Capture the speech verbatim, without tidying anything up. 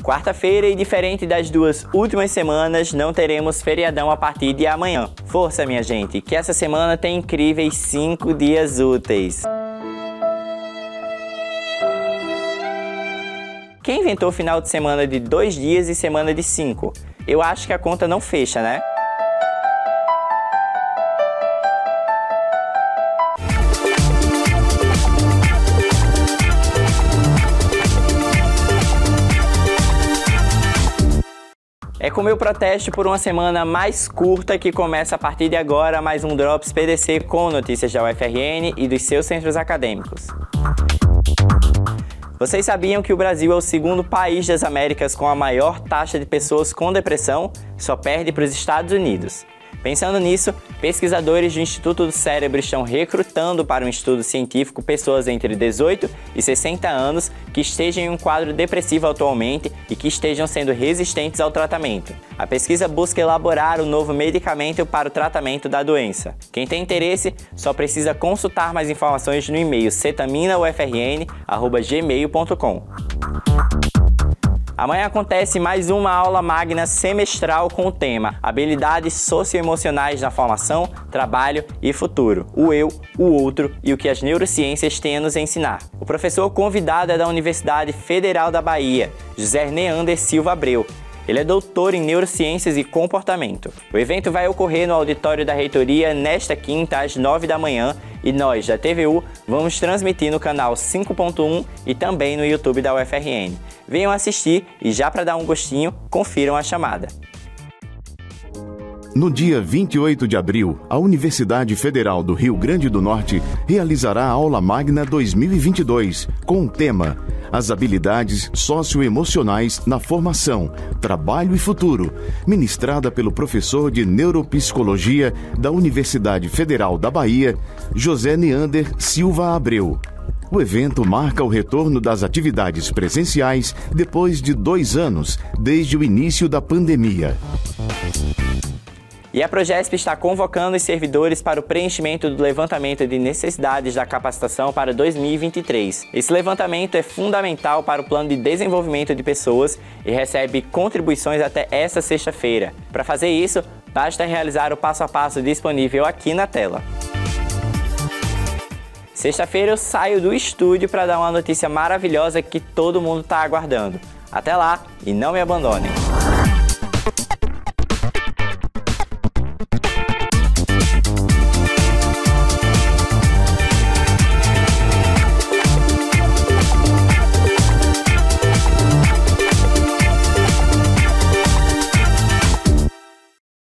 Quarta-feira, e diferente das duas últimas semanas, não teremos feriadão a partir de amanhã. Força, minha gente, que essa semana tem incríveis cinco dias úteis. Quem inventou final de semana de dois dias e semana de cinco? Eu acho que a conta não fecha, né? É com meu protesto por uma semana mais curta que começa a partir de agora mais um Drops P D C com notícias da U F R N e dos seus centros acadêmicos. Vocês sabiam que o Brasil é o segundo país das Américas com a maior taxa de pessoas com depressão? Só perde para os Estados Unidos. Pensando nisso, pesquisadores do Instituto do Cérebro estão recrutando para um estudo científico pessoas entre dezoito e sessenta anos que estejam em um quadro depressivo atualmente e que estejam sendo resistentes ao tratamento. A pesquisa busca elaborar um novo medicamento para o tratamento da doença. Quem tem interesse só precisa consultar mais informações no e-mail cetamina u f r n arroba gmail ponto com. Amanhã acontece mais uma aula magna semestral com o tema Habilidades Socioemocionais na Formação, Trabalho e Futuro. O eu, o outro e o que as neurociências têm a nos ensinar. O professor convidado é da Universidade Federal da Bahia, José Neander Silva Abreu. Ele é doutor em Neurociências e Comportamento. O evento vai ocorrer no auditório da Reitoria nesta quinta às nove da manhã e nós, da T V U, vamos transmitir no canal cinco ponto um e também no YouTube da U F R N. Venham assistir e já para dar um gostinho, confiram a chamada. No dia vinte e oito de abril, a Universidade Federal do Rio Grande do Norte realizará a Aula Magna dois mil e vinte e dois com o tema As Habilidades Socioemocionais na Formação, Trabalho e Futuro, ministrada pelo professor de Neuropsicologia da Universidade Federal da Bahia, José Neander Silva Abreu. O evento marca o retorno das atividades presenciais depois de dois anos, desde o início da pandemia. E a Progesp está convocando os servidores para o preenchimento do levantamento de necessidades da capacitação para dois mil e vinte e três. Esse levantamento é fundamental para o plano de desenvolvimento de pessoas e recebe contribuições até esta sexta-feira. Para fazer isso, basta realizar o passo a passo disponível aqui na tela. Sexta-feira eu saio do estúdio para dar uma notícia maravilhosa que todo mundo está aguardando. Até lá e não me abandonem!